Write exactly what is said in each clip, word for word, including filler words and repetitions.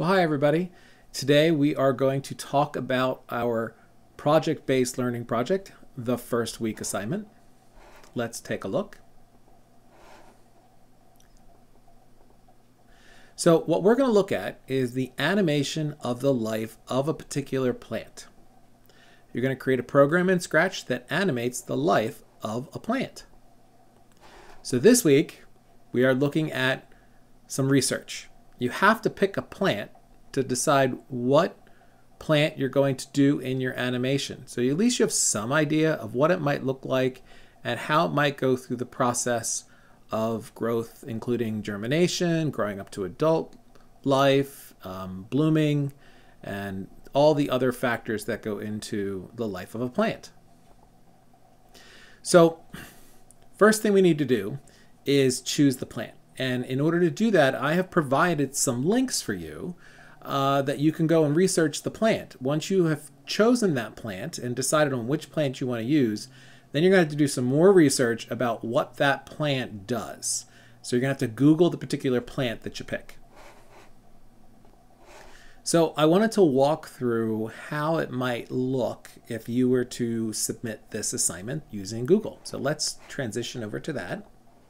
Well, hi everybody. Today we are going to talk about our project-based learning project, the first week assignment. Let's take a look. So what we're going to look at is the animation of the life of a particular plant. You're going to create a program in Scratch that animates the life of a plant. So this week we are looking at some research. You have to pick a plant to decide what plant you're going to do in your animation. So at least you have some idea of what it might look like and how it might go through the process of growth, including germination, growing up to adult life, um, blooming, and all the other factors that go into the life of a plant. So first thing we need to do is choose the plant. And in order to do that, I have provided some links for you uh, that you can go and research the plant. Once you have chosen that plant and decided on which plant you want to use, then you're going to have to do some more research about what that plant does. So you're going to have to Google the particular plant that you pick. So I wanted to walk through how it might look if you were to submit this assignment using Google. So let's transition over to that.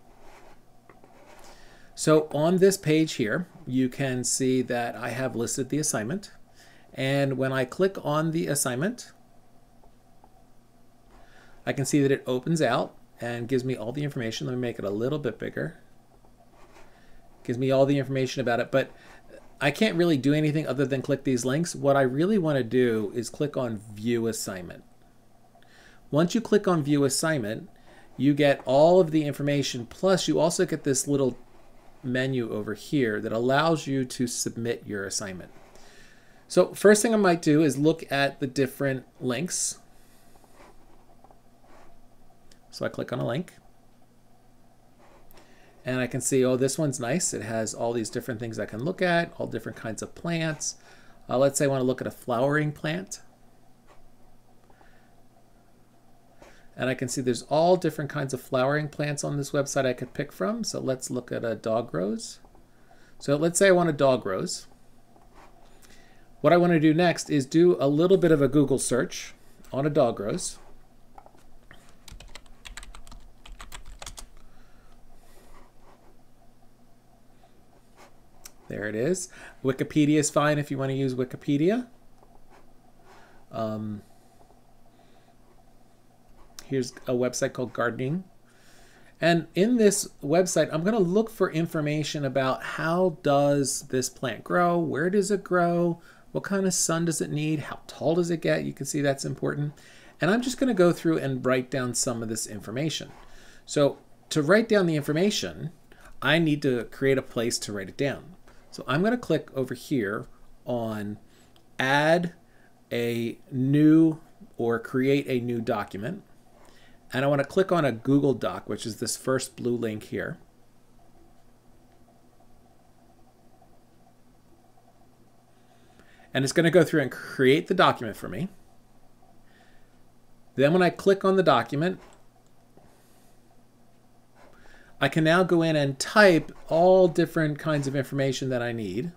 So on this page here, you can see that I have listed the assignment. And when I click on the assignment, I can see that it opens out and gives me all the information. Let me make it a little bit bigger. Gives me all the information about it, but I can't really do anything other than click these links. What I really want to do is click on View Assignment. Once you click on View Assignment, you get all of the information, plus you also get this little menu over here that allows you to submit your assignment. So first thing I might do is look at the different links. So I click on a link and I can see, oh, this one's nice. It has all these different things I can look at, all different kinds of plants. Uh, let's say I want to look at a flowering plant. And I can see there's all different kinds of flowering plants on this website I could pick from. So let's look at a dog rose. So let's say I want a dog rose. What I want to do next is do a little bit of a Google search on a dog rose. There it is. Wikipedia is fine if you want to use Wikipedia. Um, here's a website called Gardening. And in this website, I'm going to look for information about how does this plant grow? Where does it grow? What kind of sun does it need? How tall does it get? You can see that's important. And I'm just going to go through and write down some of this information. So to write down the information, I need to create a place to write it down. So I'm going to click over here on add a new or create a new document. And I want to click on a Google Doc, which is this first blue link here. And it's going to go through and create the document for me. Then when I click on the document, I can now go in and type all different kinds of information that I need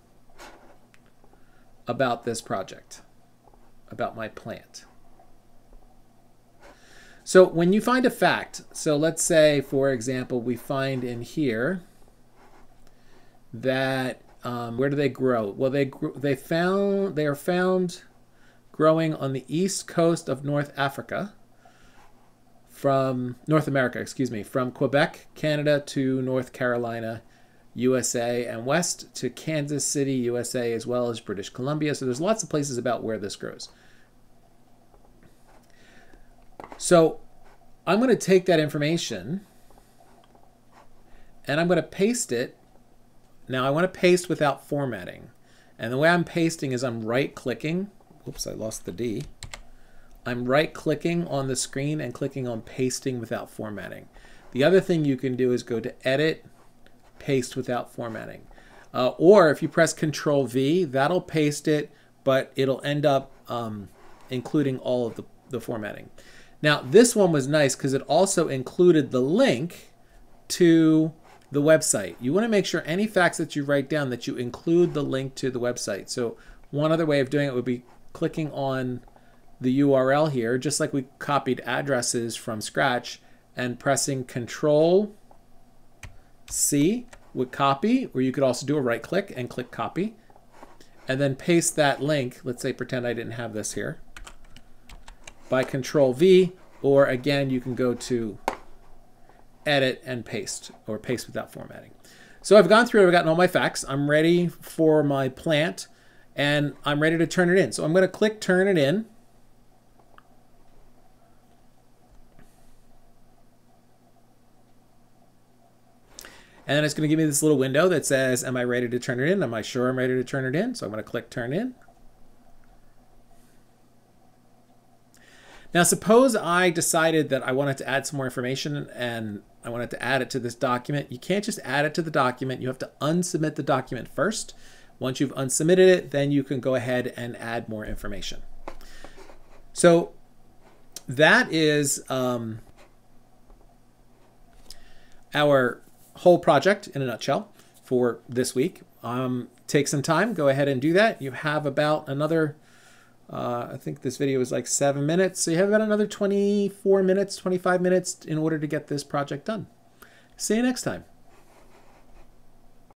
about this project, about my plant. So when you find a fact, so let's say, for example, we find in here that, um, where do they grow? Well, they, they, found, they are found growing on the east coast of North Africa, from North America, excuse me, from Quebec, Canada to North Carolina, U S A, and west to Kansas City, U S A, as well as British Columbia. So there's lots of places about where this grows. So I'm going to take that information and I'm going to paste it. Now I want to paste without formatting. And the way I'm pasting is I'm right-clicking. Oops, I lost the D. I'm right-clicking on the screen and clicking on pasting without formatting. The other thing you can do is go to edit, paste without formatting. Uh, or if you press control V, that'll paste it, but it'll end up um, including all of the, the formatting. Now this one was nice because it also included the link to the website. You want to make sure any facts that you write down that you include the link to the website. So one other way of doing it would be clicking on the U R L here, just like we copied addresses from scratch, and pressing Control C would copy, or you could also do a right click and click copy, and then paste that link. Let's say pretend I didn't have this here. By Control V, or again, you can go to edit and paste, or paste without formatting. So I've gone through, I've gotten all my facts. I'm ready for my plant, and I'm ready to turn it in. So I'm going to click Turn It In. And then it's going to give me this little window that says, am I ready to turn it in? Am I sure I'm ready to turn it in? So I'm going to click Turn In. Now suppose I decided that I wanted to add some more information and I wanted to add it to this document. You can't just add it to the document. You have to unsubmit the document first. Once you've unsubmitted it, then you can go ahead and add more information. So that is um, our whole project in a nutshell for this week. Um, take some time, go ahead and do that. You have about another, uh, I think this video is like seven minutes. So you have about another twenty-four minutes, twenty-five minutes in order to get this project done. See you next time.